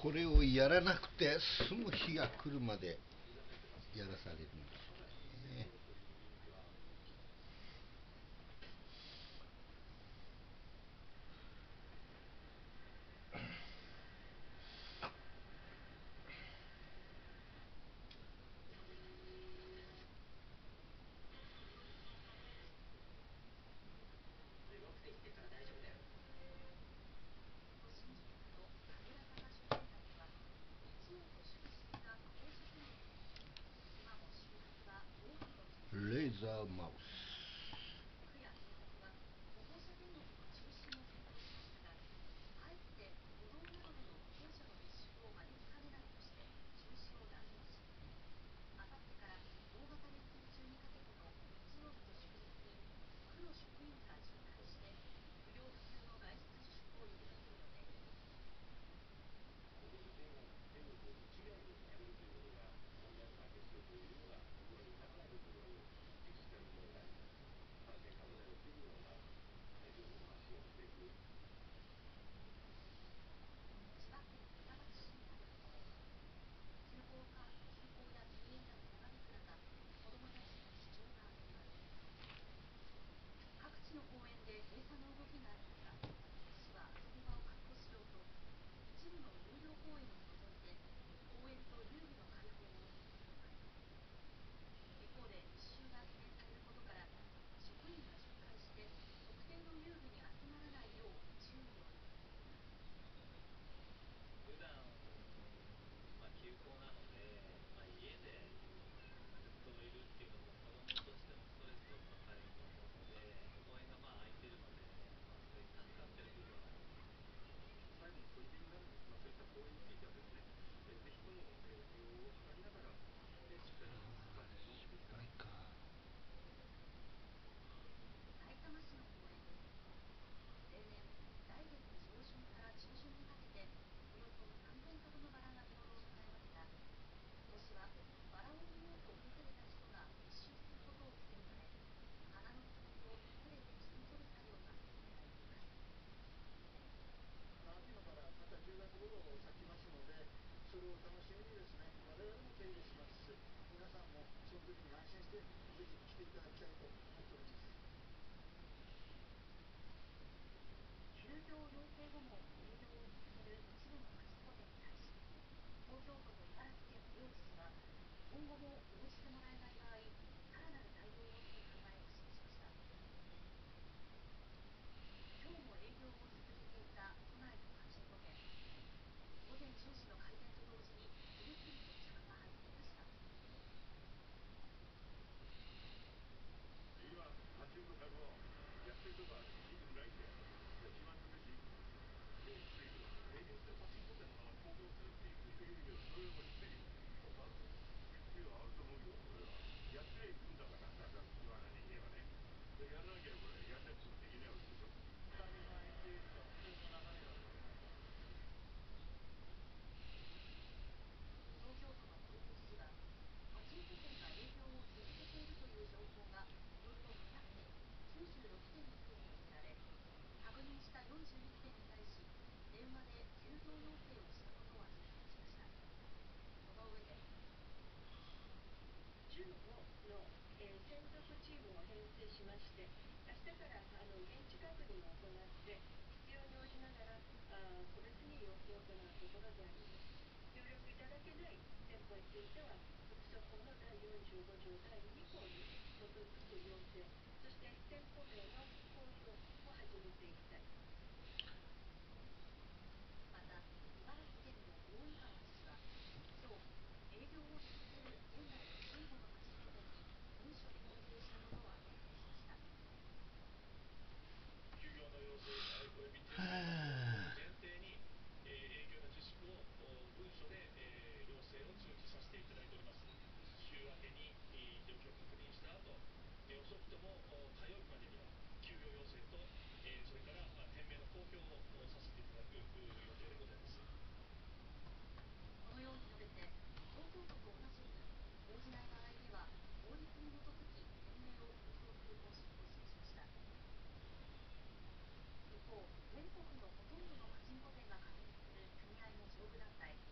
これをやらなくて済む日が来るまでやらされるんですね。レーザーマウス。 全国のほとんどのパチンコ店が加盟する組合の上部団体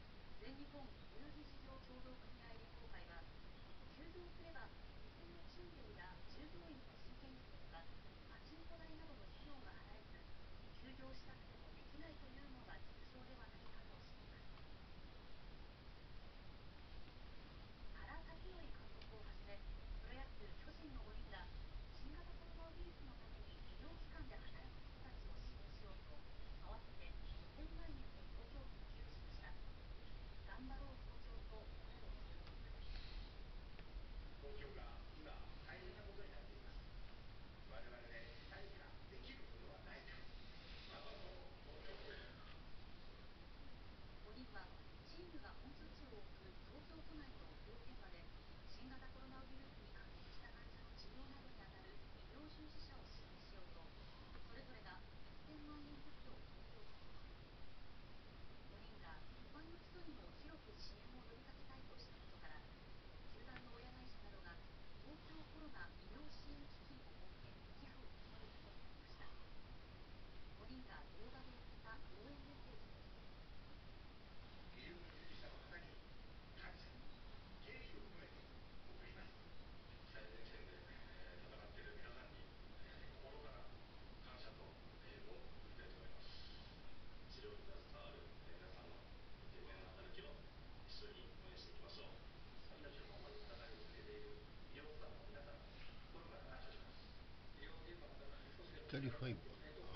リファイブ。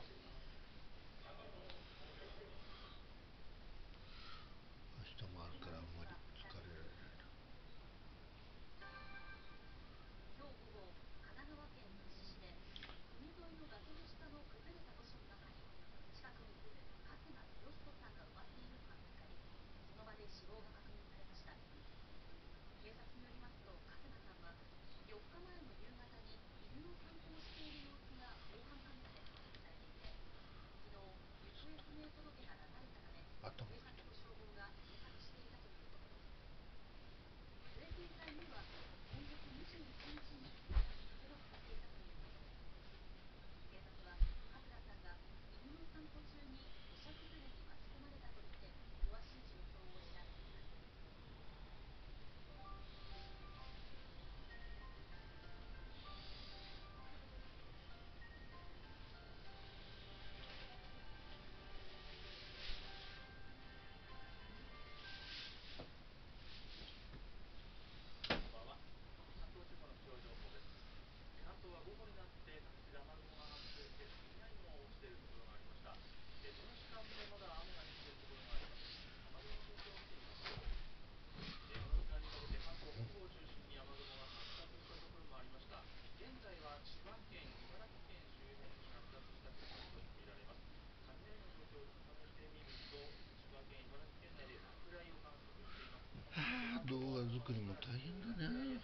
明日もあるからあんまり疲れられない。動画作りも大変だね。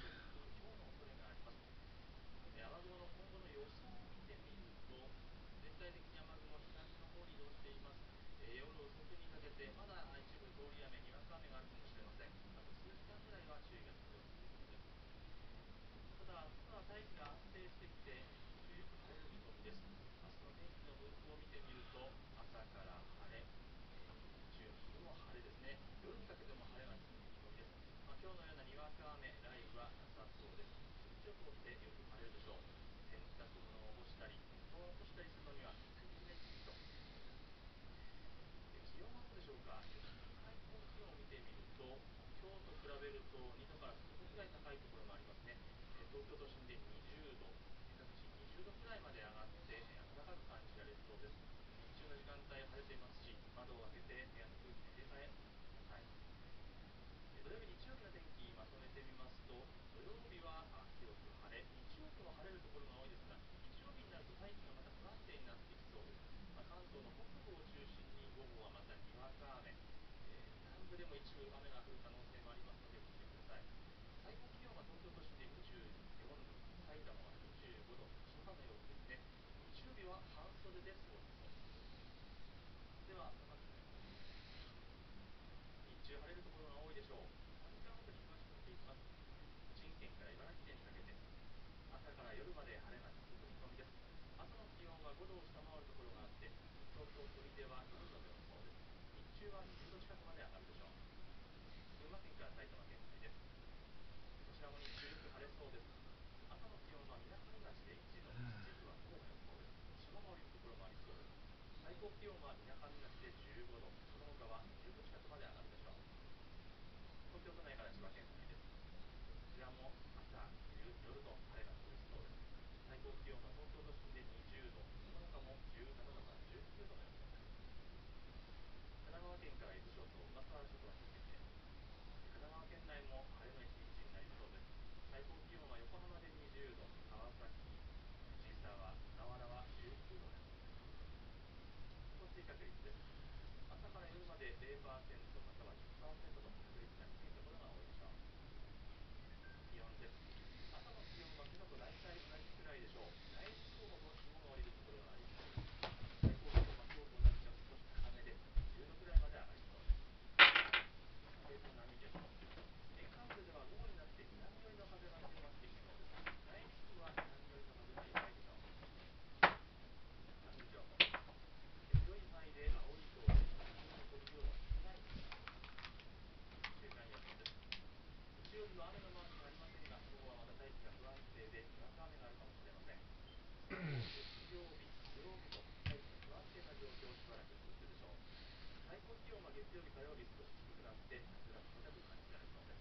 高気温はみなかみ町で15度、その他は20度近くまで上がるでしょう。東京都内から千葉県内です。こちらも朝、昼、夜と晴れが続きそうです。最高気温は東京都心で20度、その他も17度から19度の予想です。神奈川県から伊豆諸島、小笠原諸島について、神奈川県内も晴れの一日になりそうです。最高気温は横浜で20度、川崎、藤沢、小田原は19度です。降水確率です。朝から夜まで 0% または10%と確率が低いところが多いでしょう。気温です。朝の気温は今朝と大体同じくらいでしょう。内陸部ほど霜が降りるところがありそうです。最高気温は今日と同じか少し高めで20度くらいまで上がりそうです。風と波です。沿岸部では午後になって南寄りの風が強まってきそうです。内陸部は南寄りの風が弱いでしょう。波情報です。広い範囲で青い表示、波の起こる量は少ないでしょう。週間予報です。日曜日は雨のマークがありませんが、午後はまた大気が不安定でにわか雨があるかもしれません。月曜日、火曜日と大気の不安定な状況しばらく続くでしょう。最高気温は月曜日、火曜日少し低くなって風が冷たく感じられそうです。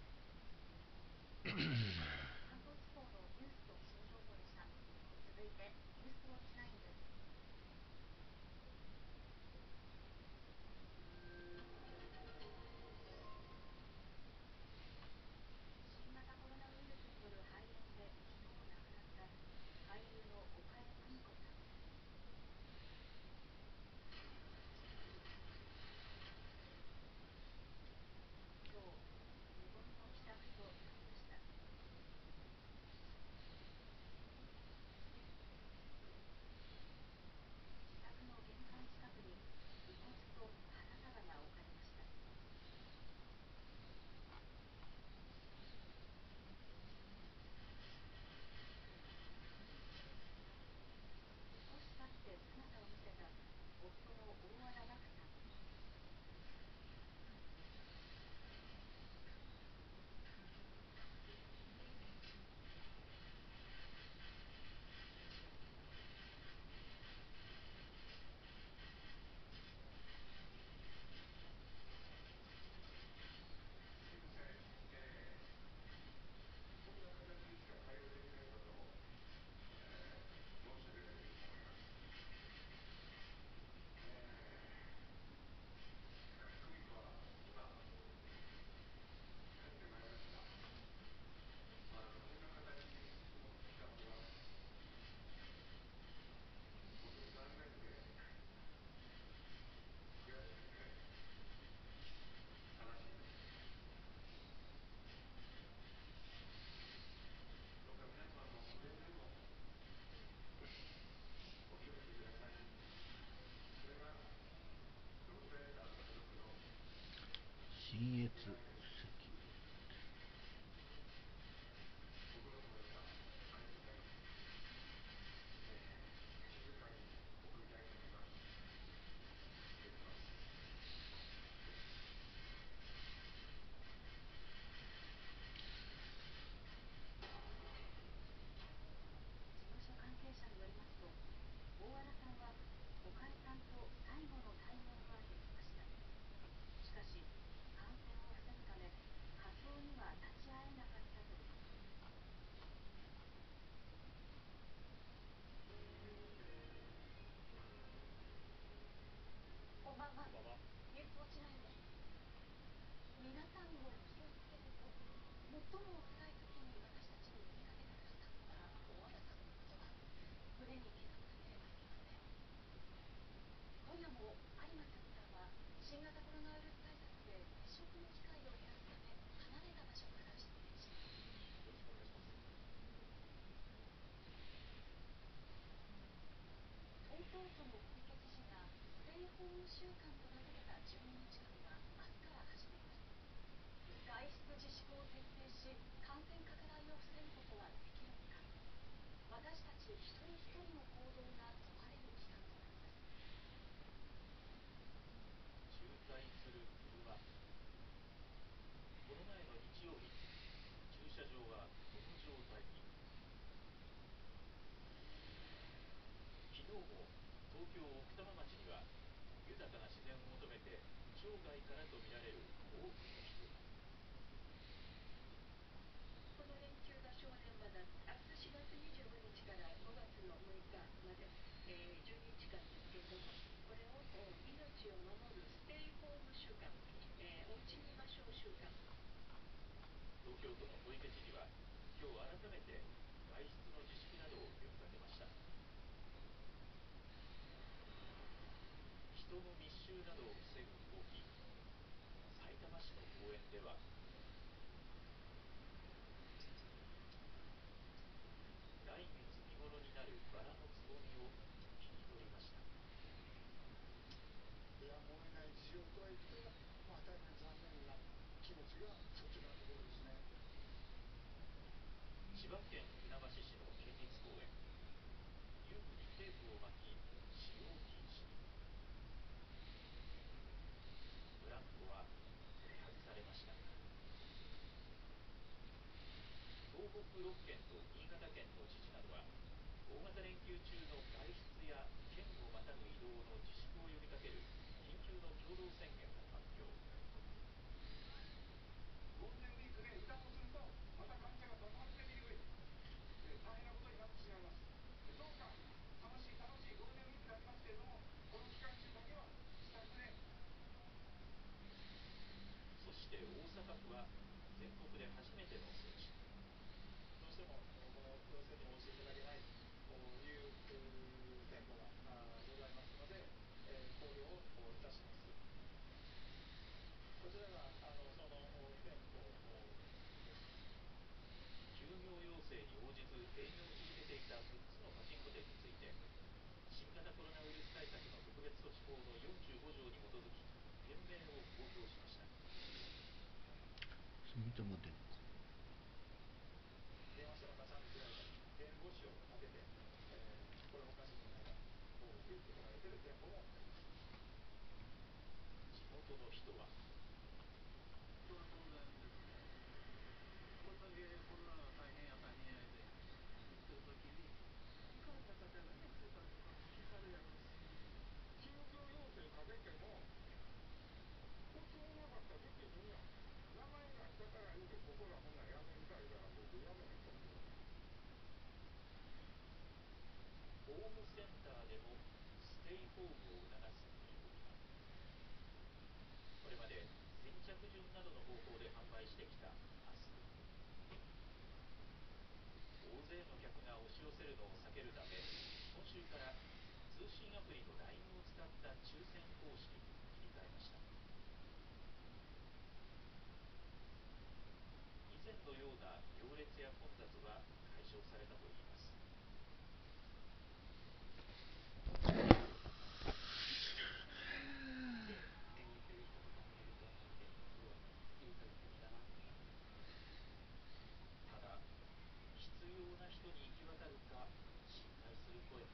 関東地方のニュースと気象情報でした。続いてニュースウォッチ9です。新型コロナウイルスによる肺炎で昨日亡くなった俳優の岡江久美子さん。今日、無言の帰宅となりました。自宅の玄関近くに遺骨と花束が置かれました。少し経って姿を見せた夫の大和田岳さん。 信越石油。 事務所関係者によりますと、大和田さんは岡江さんと最後の対面はできました。しかし、感染を防ぐため火葬には立ち会えなかったということです。こんばんは。ニュースウォッチ9です。皆さんも気をつけてと、最も辛い時に私たちに呼びかけてくださった大和田さんの言葉、胸に刻まれてはいけません。今夜も有馬キャスターは新型コロナウイルス対策で接触の機会を減らすため離れた場所から出演します。よろしくお願いします。東京都の小池知事がステイホーム週間と名付けた12日間が明日から始まります。外出自粛を徹底し、感染拡大を防ぐことはできるのか。私たち一人一人の行動が問われる期間となります。渋滞する車。この前の日曜日、駐車場はこの状態に。昨日も東京奥多摩町には豊かな自然を求めて生涯からとみられる多くの人が。 この連休が正念場だ。明日4月25日から5月の6日まで、12日間ですけれども、これを命を守るステイホーム週間、お家にいましょう週間。 東京都の小池知事は今日改めて外出の自粛などを呼びかけました。人の密集などを防ぐ動き。さいたま市の公園では来月見頃になるバラのつぼみを切り取りました。 やむを得ない事情を加えて、大変残念な気持ちが率直なところですね。 千葉県船橋市の県立公園、遊具にテープを巻き使用禁止に。ブランコは取り外されました。東北6県と新潟県の知事などは大型連休中の外出や県をまたぐ移動の自粛を呼びかける緊急の共同宣言を発表。 ゴールデンウィークで油断をすると、また患者が爆発的に増えて、大変なことになってしまいます。どうか楽しいゴールデンウィークでありますけれども、この期間中だけは自宅で。 そして大阪府は全国で初めての措置。 どうしてもこの要請に応じていただけないという店舗がございますので、考慮をいたします。こちらがその店舗です。 休業要請に応じず営業を続けていた6つのパチンコ店について、新型コロナウイルス対策の特別措置法の45条に基づき店名を公表しました。 住友電工。 電話しても出さんでくれない弁護士を立てて、これおかしいんじゃないかと言ってこられている店舗もあります。 地元の人はそれは当然ですね。これだけコロナが大変やで言ってるときに、行かれた方がね、生活が聞かれやるし、 休業要請かけても、普通なかったらできへんやん。名前がしたから言うて、ここらほんならやめんかいから、僕やめへんと思う。 ホームセンターでもステイホームを促すという動きが。これまで先着順などの方法で販売してきたマスク。大勢の客が押し寄せるのを避けるため、今週から通信アプリと LINE を使った抽選方式に切り替えました。以前のような行列や混雑は解消されたといいます。ただ、必要な人に行き渡るか心配する声も。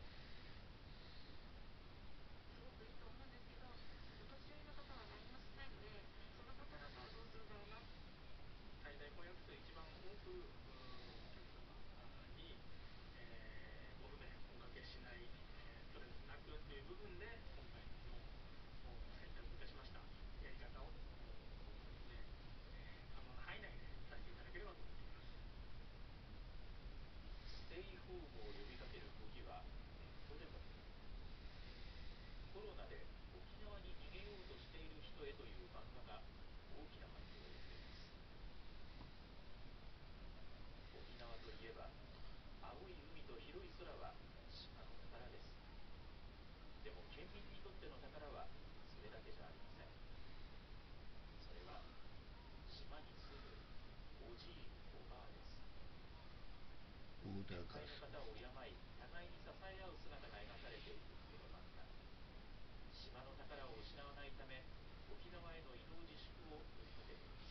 すごくいいと思うんですけど、お年寄りの方は何もしないので、その方々はどうするだろうな。 最大公約数一番多くお客様に、ご不便おかけしない、ストレスなくという部分で、今回の選択いたしましたやり方をですね、可能な範囲内でさせていただければと思っています。 ステイホームを呼びかける動きはネットでも。コロナで沖縄に逃げようとしている人へという漫画が大きな反響を呼んでいます。沖縄といえば青い海と広い空は島の宝です。でも県民にとっての宝はそれだけじゃありません。それは島に住むおじいおばあです。 オーダー先から輩の方を敬い、互いに支え合う姿が描かれているこの漫画。島の宝を失わないため、沖縄への移動自粛を呼びかけています。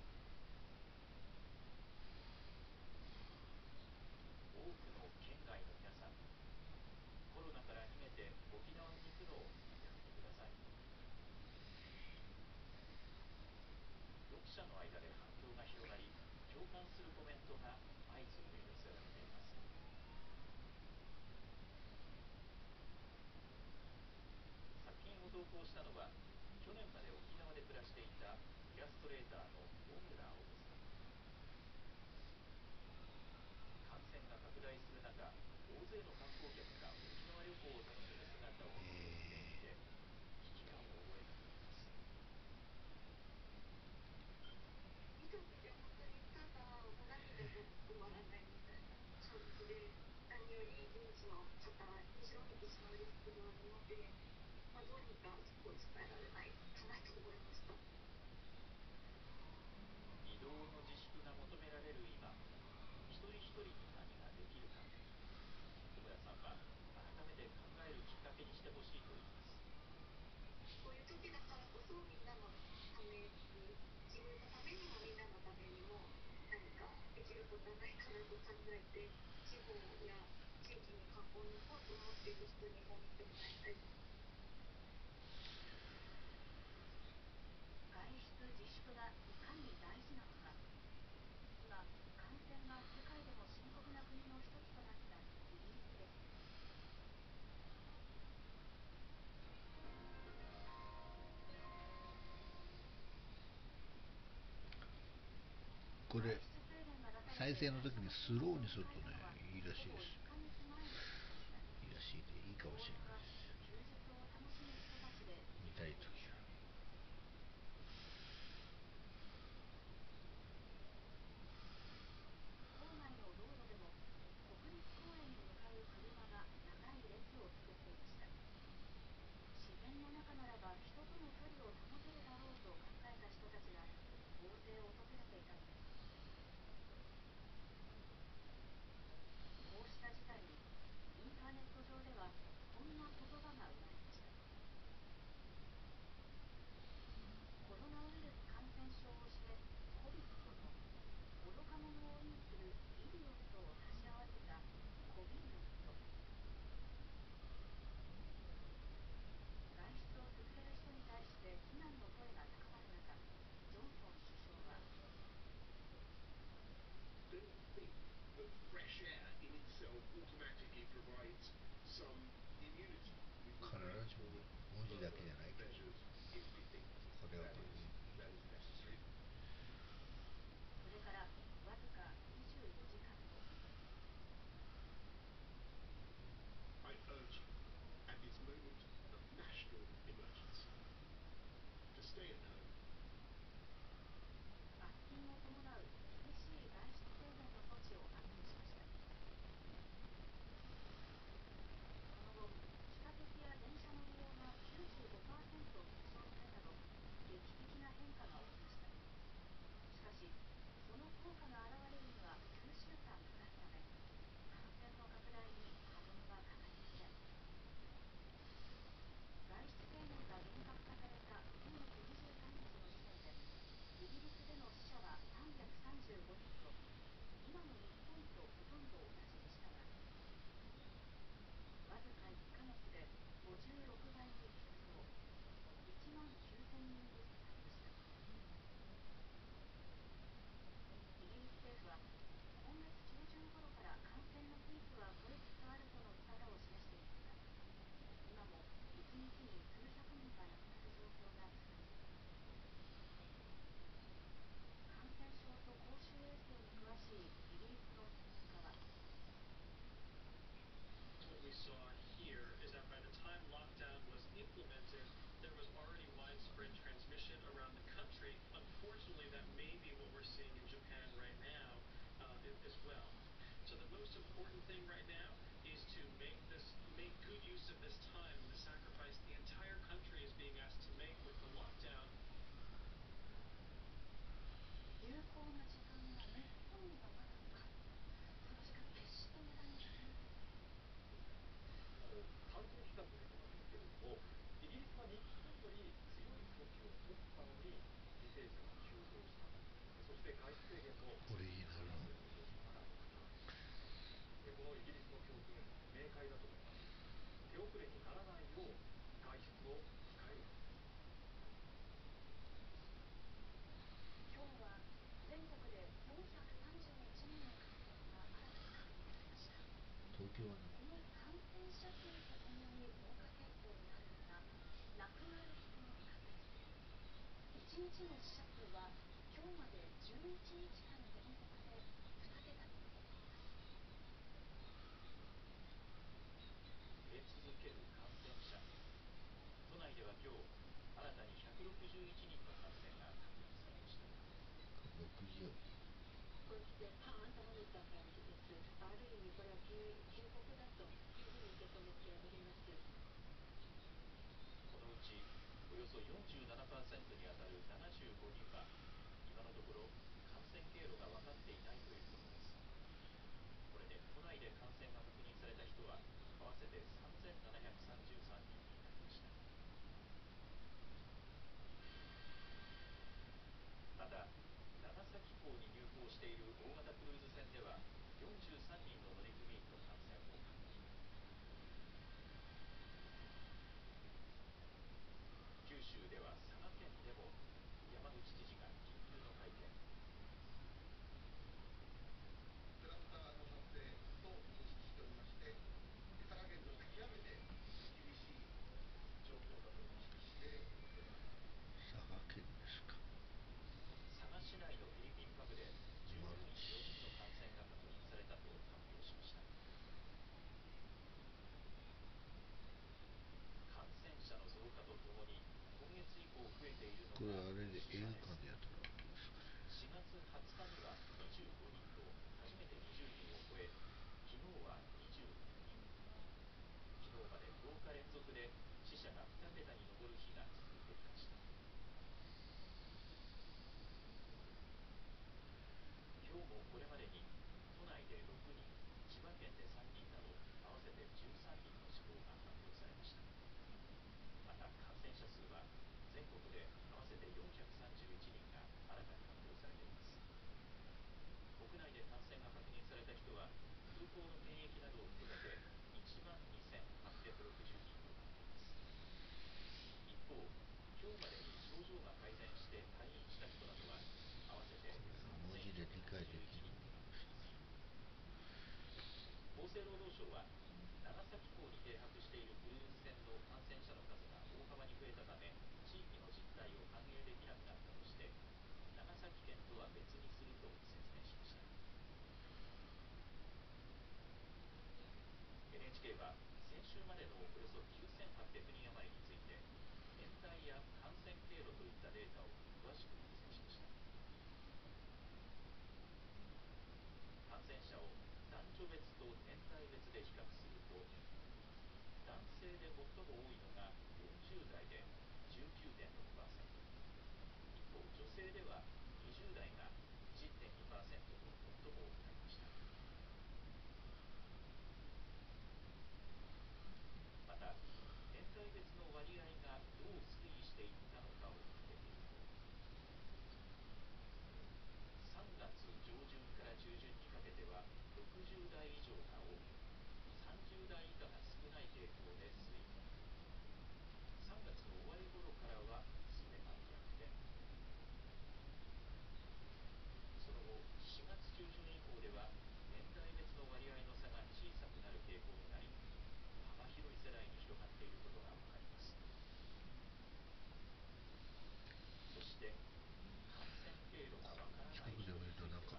多くの県外の皆さん、コロナから逃げて沖縄に行くのをやめてください。読者の間で反響が広がり、共感するコメントが相次いで寄せられています。作品を投稿したのは去年まで沖縄で暮らしていたイラストレーターの小村青さん。感染が拡大する中、大勢の観光客が沖縄旅行を楽しむ姿を見て危機感を覚えたといいます。 見た時は本当にただ涙が止まらないみたいな感じで、何より現地の方、非常にビジュアルリスクがあるので、どうにかそこを伝えられないかなと思いました。 移動の自粛が求められる今、一人一人に何ができるか、小村さんは改めて考えるきっかけにしてほしいと言います。 こういう時だからこそみんなのために、自分のためにもみんなのためにも何かできることはないかなと考えて、地方や地域に観光に行こうと思っている人にも見てもらいたい。外出自粛がいかに大事なのか。今、感染が世界でも深刻な国の一つとなったイギリスです。 これ再生の時にスローにするとねいいらしいです。いいらしいでいいかもしれないです。見たい時は郊外の道路でも国立公園に向かう車が長い列を作っていました。自然の中ならば人との距離を保てるだろうと考えた人たちが大勢訪れていたのです。こうした事態にインターネット上ではこんな言葉が生まれました。コロナウイルス感染症を示すコビットと愚か者を意味するイディオットを足し合わせたコビリオット。外出を続ける人に対して非難の声が高まる中、ジョンソン首相は don't think that fresh air in itself automatically provides some immunity. We will 必 wait ずし for も文字だけじゃないけど measures if we think これは that is necessary. それからわずか24時間後、 I urge you at this moment of national emergency to stay at home. 罰金を伴う厳しい外出制限の措置を発表しました。その後、地下鉄や電車の利用が 95% 減少するなど劇的な変化が起きました。しかし、その効果が現れるには数週間かかるため、感染の拡大に歯止めはかかりません。外出制限が厳格化された先月23日の時点で、イギリスでの死者は335人と、今の日本とほとんど同じでしたが、わずか1ヶ月で56倍に急増、1万9000人に迫りました。イギリス政府は今月中旬頃から感染のピークは越えつつあるとの見方を示していますが、今も1日に数百人が亡くなる状況が続いています。感染症と公衆衛生に詳しいイギリスの専門家は、 What we saw here is that by the time lockdown was implemented, there was already widespread transmission around the country. Unfortunately, that may be what we're seeing in Japan right now as well. So the most important thing right now is to make good use of this time and the sacrifice the entire country is being asked to make with the lockdown. 有効な時間が日本にはまだか、その時間決して無駄にしない。 観光機関ということですけれども、イギリスは日本より強い措置を取ったのに犠牲者が急増した。そして外出制限もオリジナルのまだあります。このイギリスの教訓、明快だと思います。手遅れにならないよう外出を控えることです。 今日は全国で431人の感染が新たに確認されました。 東京はねこの感染者数とともに増加傾向にあるのが亡くな日の死者数は今日まで11日間連続で2桁に上っています。 増え続ける感染者。都内では今日新たに161人の感染が確認されました。 60。 こうして頭打った感じです。ある意味これは警告だというふうに受け止めております。 このうちおよそ 47% にあたる75人は今のところ感染経路が分かっていないということです。これで都内で感染が確認された人は合わせて3733人になりました。また長崎港に入港している大型クルーズ船では43人の乗組員の感染を確認。九州では佐賀県でも山口知事が緊急の会見。 クラスターの発生と認識しておりまして、佐賀県として極めて厳しい状況だと認識しております。 佐賀県ですか。 佐賀市内のフィリピンパブで従業員4人の感染が確認されたと発表しました。感染者の増加とともに今月以降増えているのこれがあれで映画館でやったら 4月20日には25人と初めて20人を超え、昨日は22人。昨日まで10日連続で死者が2桁に上る日が続いていました。今日もこれまでに都内で6人、千葉県で3人など合わせて13人の死亡が発表されました。また感染者数は全国で合わせて431人が新たに発表されています。国内で感染が確認された人は空港の検疫などを含めて12,860人となっています。一方、今日までに症状が改善して退院した人などは合わせて文字で理解できる。 31人となっています。厚生労働省は長崎港に停泊しているクルーズ船の感染者の数が大幅に増えたため地域の実態を反映できなくなったとして長崎県とは別にすると説明しました。 NHK は先週までのおよそ9800人余りについて年代や感染経路といったデータを詳しく分析しました。感染者を男女別と年代別で比較すると男性で最も多いのが40代で 19.6%、 一方女性では20代が 1.2% と最も多くなりました。また年代別の割合がどう推移していったのかを見てみると3月上旬から中旬にかけては60代以上が多く30代以下が少ない傾向で推移。3月の終わり頃からはそれが逆転。その後4月中旬以降では年代別の割合の差が小さくなる傾向になり幅広い世代に広がっていることがわかります。そして感染経路がわからない人については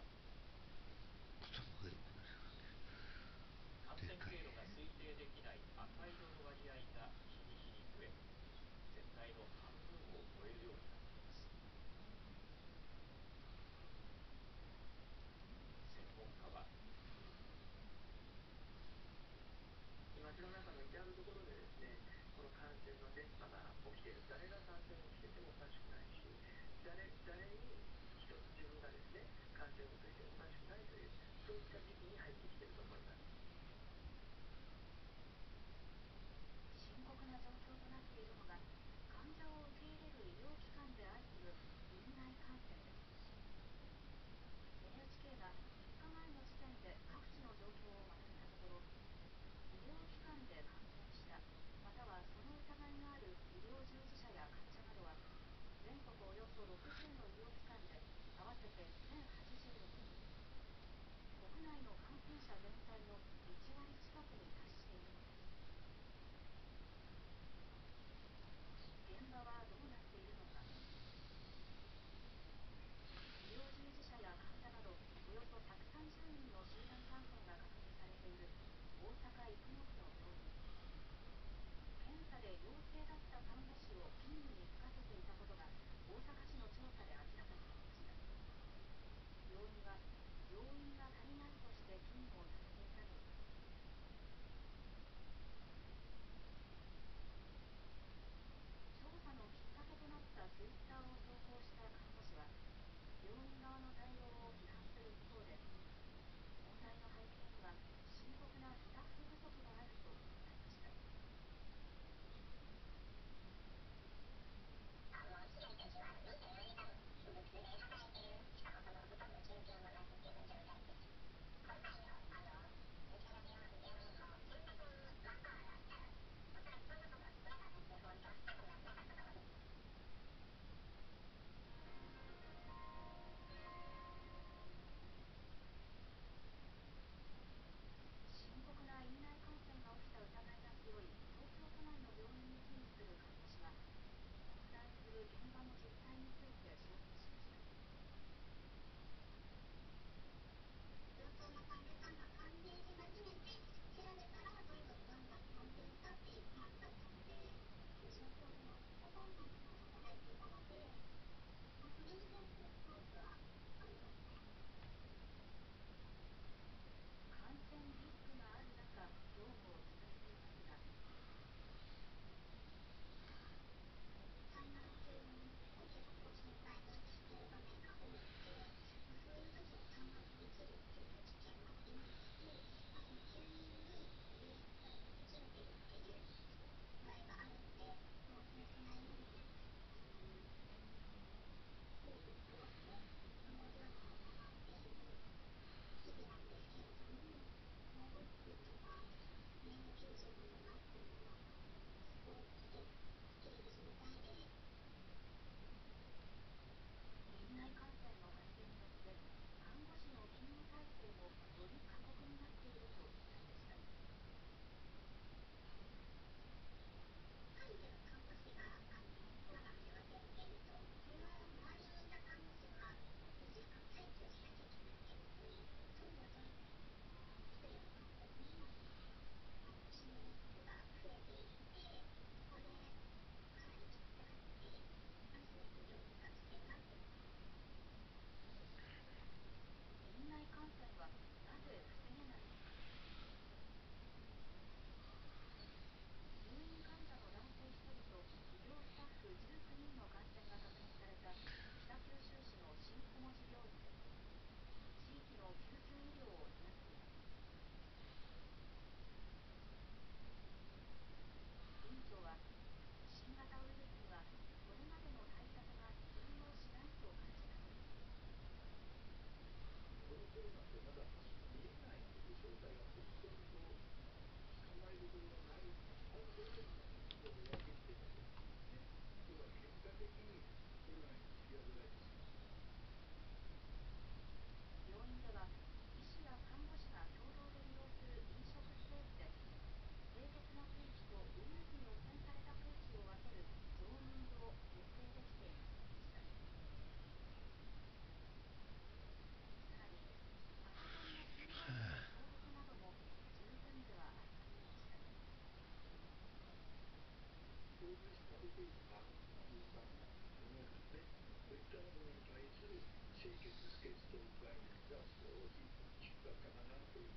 感染経路が推定できない赤色の割合が日に日に増え全体の半分を超えるようになっています。専門家は街の中の至るところでですね、この感染の伝播が起きている。誰が感染をしててもおかしくないし、誰に自分がですね、感染を移してもおかしくないという、そういった時期に入ってきていると思います。 深刻な状況となっているのが患者を受け入れる医療機関で相次ぐ院内感染です。 NHK が3日前の時点で各地の状況をまとめたところ、医療機関で感染したまたはその疑いがある医療従事者や患者などは全国およそ60の医療機関で合わせて1086人、国内の感染者全体の1割近くに達しているのです。現場はどうなっているのか。 施設という概念が少し低かったかなという。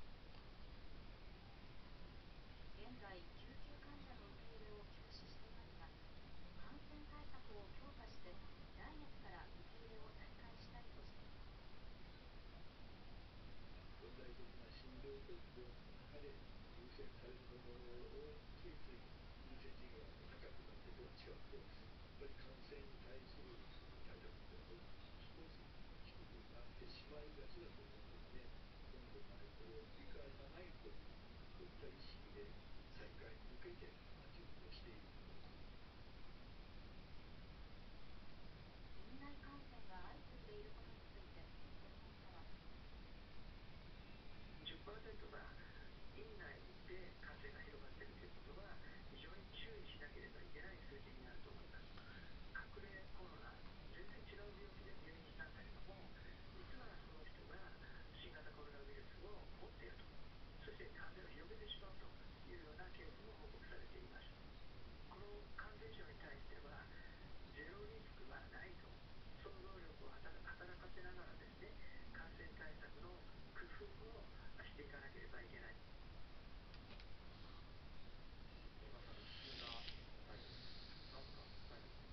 現在、救急患者の受け入れを休止していますが、感染対策を強化して、来月から受け入れを再開したいとしています。 問題的な診療と病院の中で優先されるものをついつい優先順位が高くなってどっちかというと、やっぱり感染に対する対策というのは少し低くなってしまいがちだと思うので、今後までこれを繰り返さないという、そういった意識で再開に向けて準備をしているところです。 院内感染が相次いでいることについて、専門家は。 10%が院内で感染が広がっているということは、非常に注意しなければいけない数字になると思います。隠れコロナ、全然違う病気で入院したんだけども、実はその人が新型コロナウイルスを持っていると、そして感染を広げてしまうというようなケースも報告されています。この感染症に対しては、ゼロリスクはないと、想像力を働かせながらですね、感染対策の工夫をしていかなければいけない。 まさに急な対応、なんとか伝えます。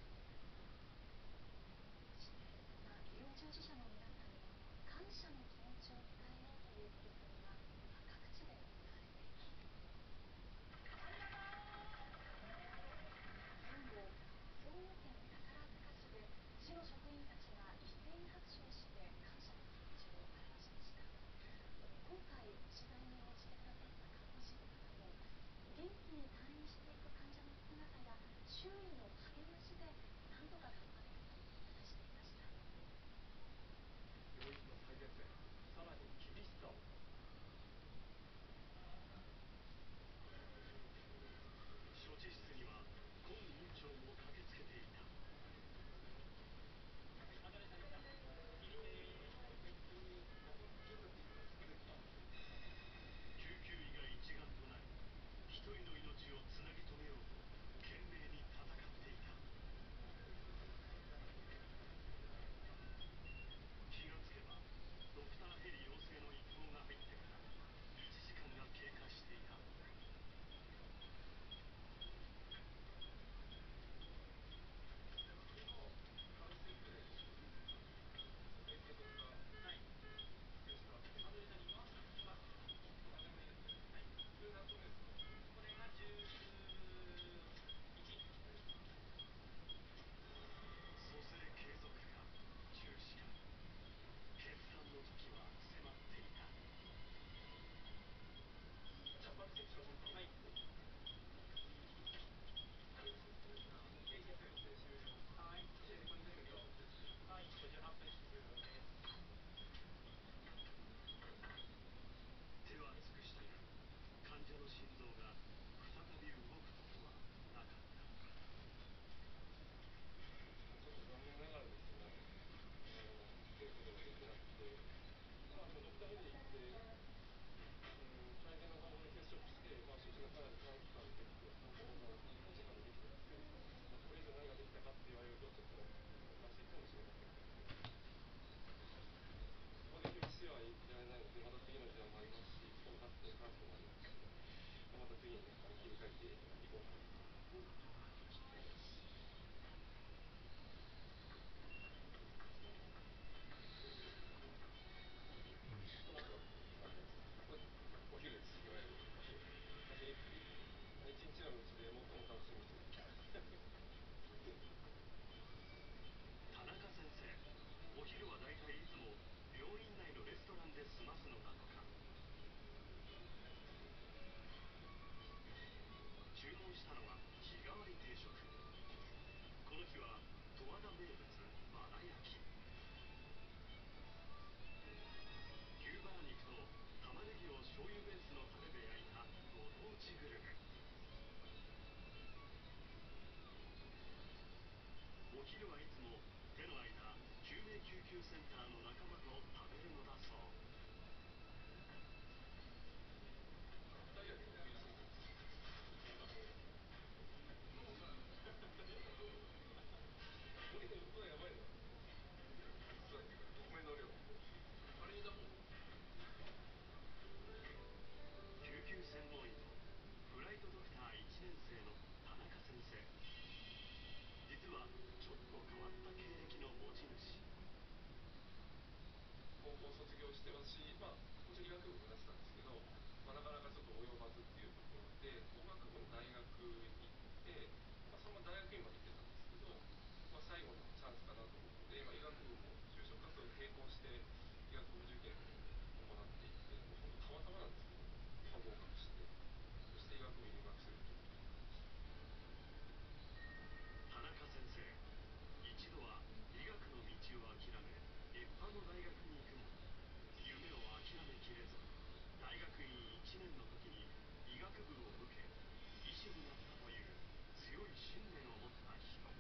そして、医療従事者の皆さんに感謝の気持ちを伝えようという取り組みが各地で行われています。今日も兵庫県宝塚市で市の職員たちが一斉に拍手をして感謝の気持ちを表しました。今回取材に応じてくださった看護師の方も、元気に退院していく患者の姿や周囲の励ましで何とか頑張れると話していました。 病院の最前線、さらに厳しさを。 処置室には今院長も駆けつけていた。救急医が一丸となり、一人の命をつなぎ止めようと懸命に戦っていた。気がつけばドクターヘリ要請の一報が入ってから1時間が経過していた。蘇生継続か中止か、決断の時は迫っていた。手は尽くしたが、患者の心臓が再び動くことはなかった。 ちょっと残念ながらですね、防ぐことができなくて、ドクターヘリで行って、大変な感じで接触して、処置がかなり短期間でできて、本当に短時間でできてですね、これ以上何ができたかって言われると、ちょっと難しいかもしれませんけど、ここで休止はいられないので、また次の事案もありますし、その活動もありますし、また次に切り替えていこうかなと思います。お昼です、いわゆる。一日のうちで最も楽しみにしています。 田中先生、お昼はだいたいいつも病院内のレストランで済ますのだとか。注文したのは日替わり定食。この日は十和田名物バラ焼き。牛バラ肉と玉ねぎを醤油ベースのタレで焼いたご当地グルメ。お昼はいつも手の空いた救命救急センターの仲間と食べるのだそう。 2人は結構厳しいんです。これやばいな。米の量。 して私、まあ、もちろん医学部目指してたんですけど、まあ、なかなかちょっと及ばずっていうところで法学部の大学に行って、まあ、そのまま大学院まで行ってたんですけど、まあ、最後のチャンスかなと思って、まあ、医学部も就職活動に並行して医学部受験を行っていって、もう本当たまたまなんですけど、まあ、合格して、そして医学部に入学するということになりました。 田中先生、一度は医学の道を諦め一般の大学に行くも夢を諦めきれず、大学院1年の時に医学部を受け医師になったという強い信念を持った人。 や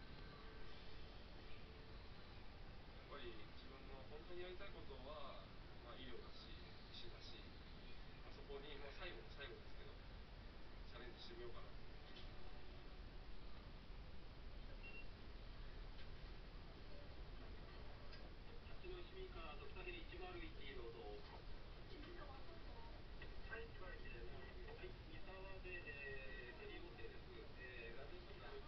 っぱり自分の本当にやりたいことは、まあ、医療だし医師だし、まあ、そこにもう最後の最後ですけどチャレンジしてみようかなと思って。 八戸市民課ドクターヘリ101どうぞ。はい、101です。はい、三沢で、ヘリ OK です。ラジオトーナー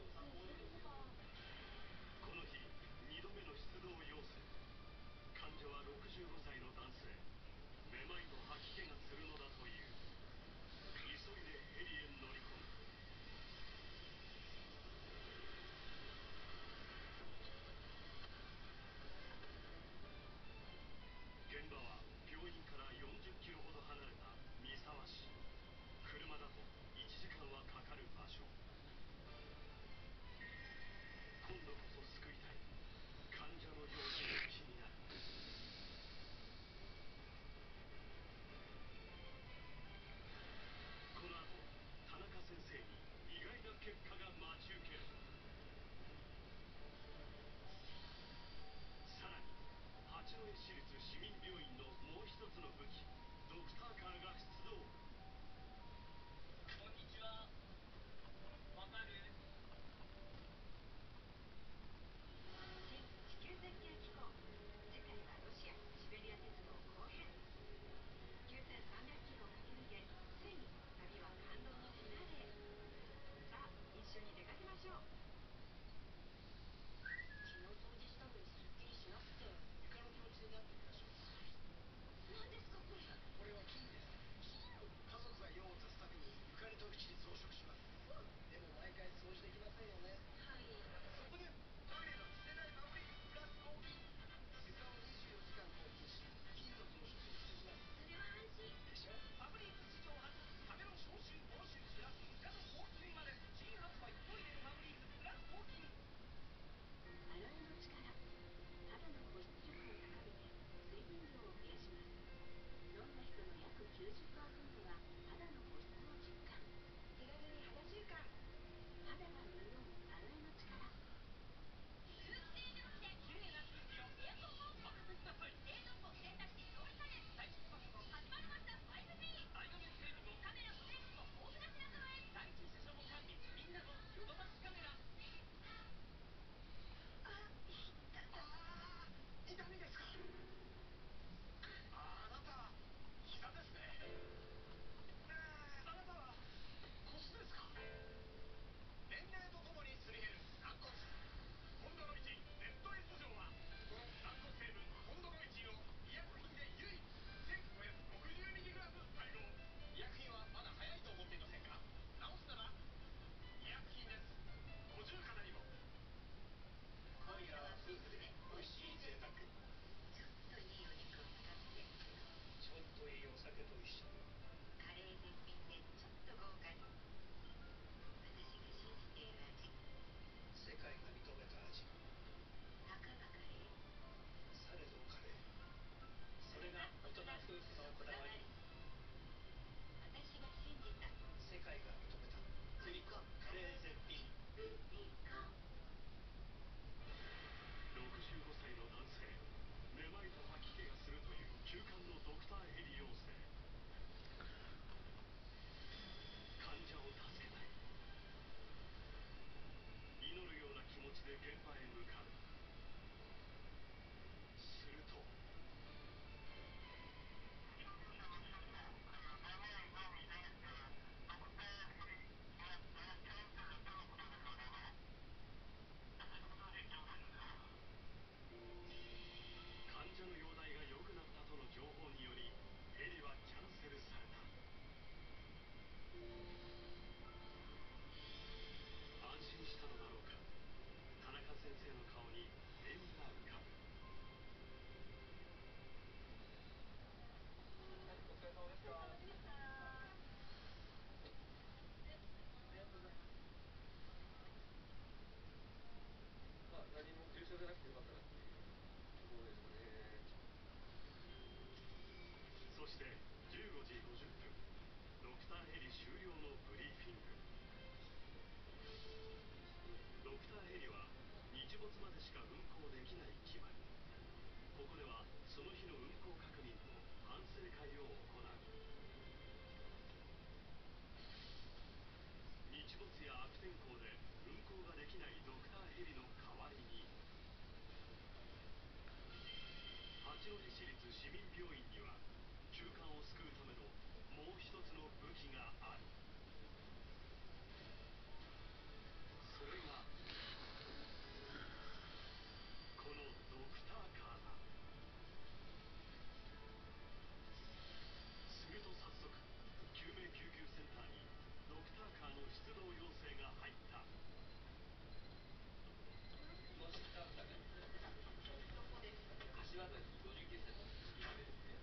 この日2度目の出動要請。患者は65歳の男性。めまいと吐き気がするのだという。急いでヘリへ乗り込む。現場は病院から40キロほど離れた三沢市。車だと1時間はかかる場所。今度こそ救いたい。患者の用心を八戸市立市民病院には急患を救うためのもう一つの武器がある。それがこのドクターカーだ。すると早速救命救急センターにドクターカーの出動要請が入った。 もしスタッフさんが柏崎59歳のスキルですね。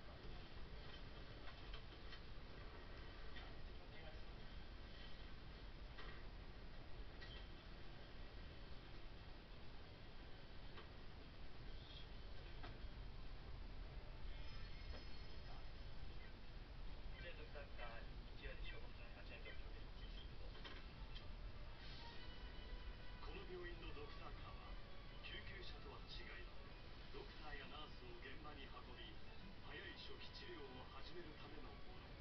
で、ドクターカー1割消防署の8円と直接実施と。 この病院のドクターカーは救急車とは違い、ドクターやナースを現場に運び、早い初期治療を始めるためのもの。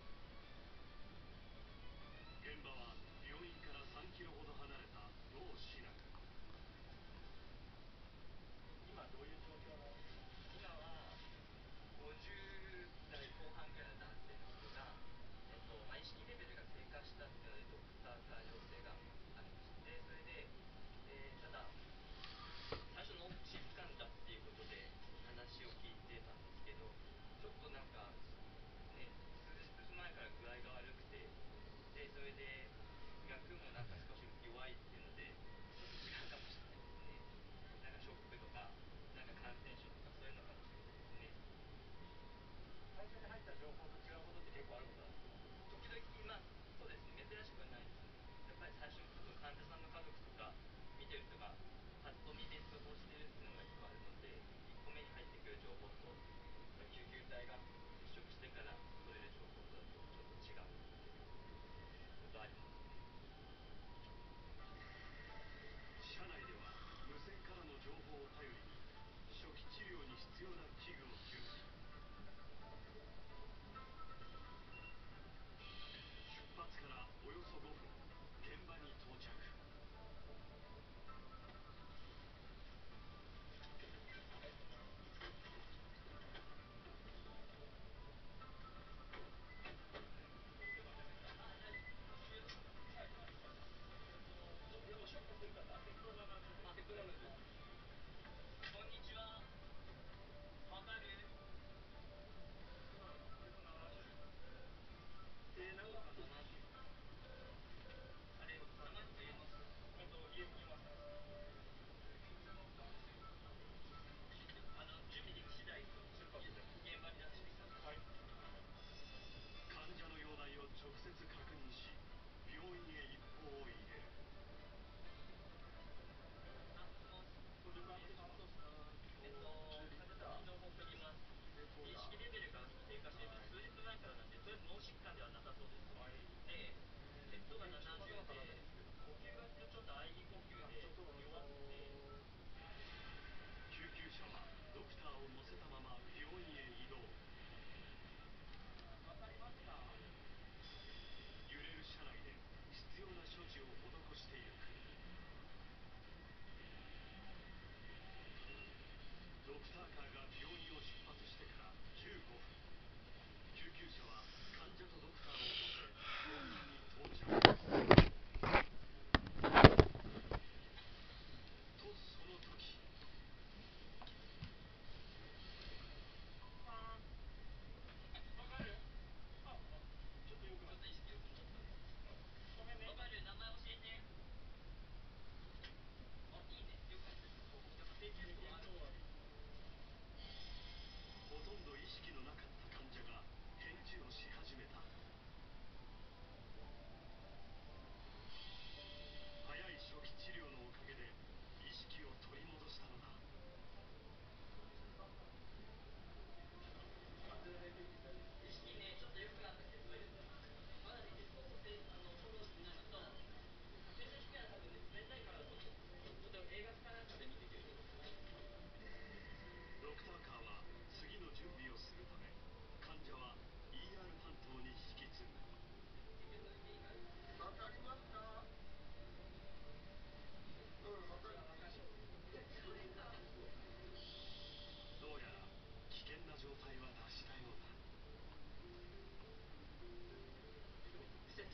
現場は病院から3キロほど離れた同市内。 今どういう状況なの？今は50代後半ぐらいの男性の人が、意識レベルが低下したっていうのでドクターカー要請がありました。で、それで、ただ最初の疾患だっていうことで話を聞いてたんですけど、ちょっとなんか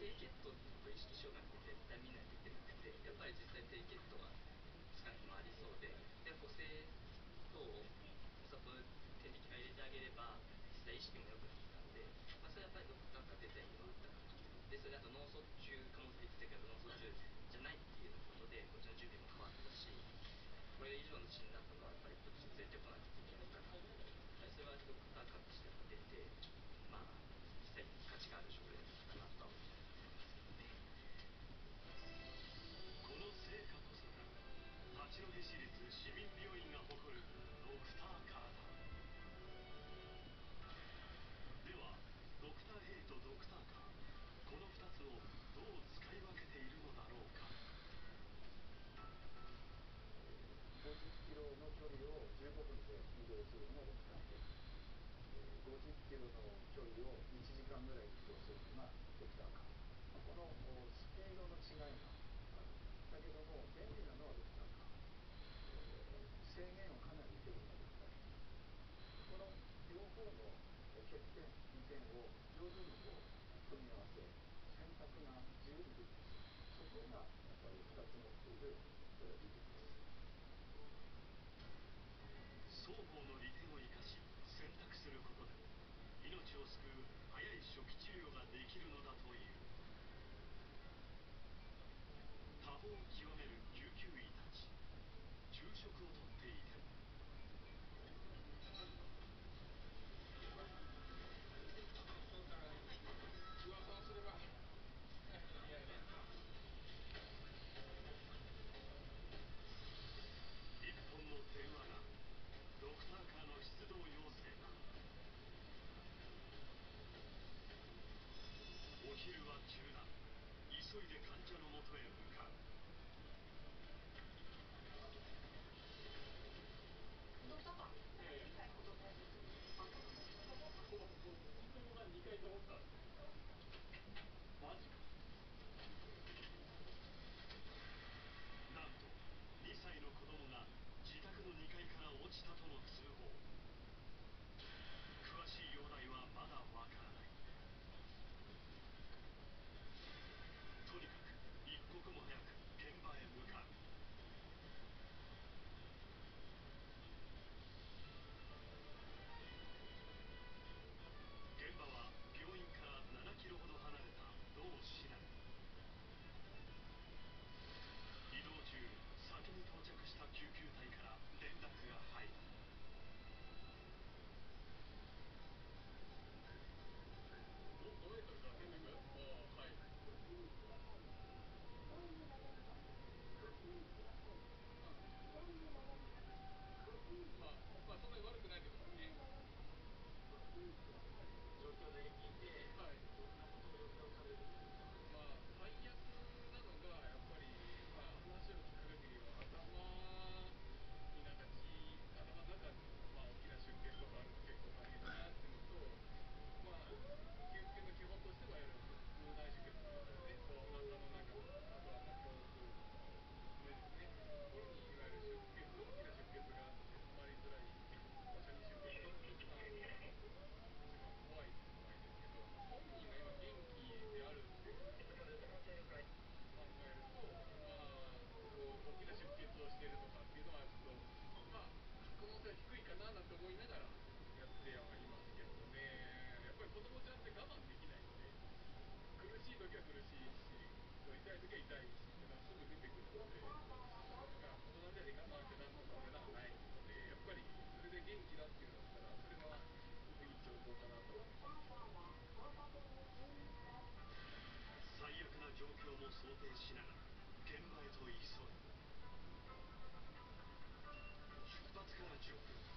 低血糖ってことを意識しようなんて絶対見ないといけなくて、やっぱり実際低血糖がつかない日もありそうで、補正等をお砂糖点滴が入れてあげれば実際意識も良くなったんで、それはやっぱりドクターから出た意味もあったかなと。でそれだと脳卒中かもって言ってたけど脳卒中じゃないっていうことでこっちの準備も変わったし、これ以上の診断とかはやっぱりこっちに連れてこないといけないから、それはドクターからとしても出て、実際に価値がある症例だったかなとは思ってますね。 この成果こそが八戸市立市民病院が誇るドクターカーだ。ではドクターヘイとドクターカー、この2つをどう使い分けているのだろうか。 50キロの距離を15分で移動するのがドクターヘイ、50キロの距離を1時間ぐらい移動するのがドクターカー。このスピードの違いがある。だけども便利なのはドクターカー。制限をかなり受けるのがドクターヘイ。この両方の欠点、利点を上手に組み合わせ、選択が自由にできる。そこがやっぱり2つ持っている利点です。 双方の利点を生かし選択することで命を救う早い初期治療ができるのだという。多忙を極める救急医たち、昼食をとっていても噂をすれば一本の電話がドクターカーの出動要請だ。お昼は中断、急いで患者のもとへ向かう。 子供が2回と思った。マジか。 なんと2歳の子供が自宅の2階から落ちたとの通報。詳しい容体はまだわからない。とにかく一刻も早く現場へ向かう。現場は病院から7キロほど離れた同市内。移動中、先に到着した救急隊から連絡が入る。 5メートルから連絡。はい。そんなに悪くないってことですね。 状況で見て、 はい。 どんなことを予想されるんですか。 最悪なのがやっぱり、話を聞く限りは頭に頭の中に大きな出血とかあると結構大変だなっていうのと、救急の基本としてはいわゆる腹部内出血っていうんですよね。お腹の中とか、あとは胸部とか胸ですね。ところにいわゆる大きな出血があって止まりづらい場所に出血があるっていうのが一番怖いっていうのがいいんですけど、本人が今元気であるっていうふうに考えると、大きな出血をしているとかっていうのはちょっと可能性は低いかななんて思いながらやってはいますけどね。やっぱり子供ちゃんって我慢できないので、苦しい時は苦しいし、痛い時は痛いしっていうのはすぐ出てくるので、大人で我慢してなんとかっていうのはないので、やっぱりそれで元気だっていうんだったらそれはいい兆候かなと思います。 最悪な状況も想定しながら現場へと急ぐ。出発から10分。